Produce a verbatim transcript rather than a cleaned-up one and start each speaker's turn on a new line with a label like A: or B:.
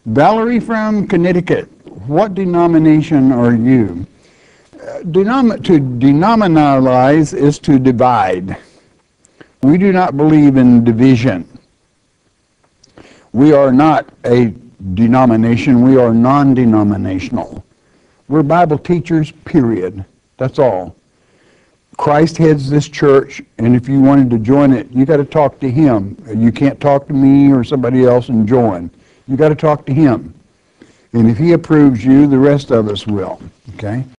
A: Valerie from Connecticut, what denomination are you? Uh, denom to denominalize is to divide. We do not believe in division. We are not a denomination, we are non-denominational. We're Bible teachers, period. That's all. Christ heads this church, and if you wanted to join it, you got to talk to him. You can't talk to me or somebody else and join. You got to talk to him. And if he approves you, the rest of us will. Okay?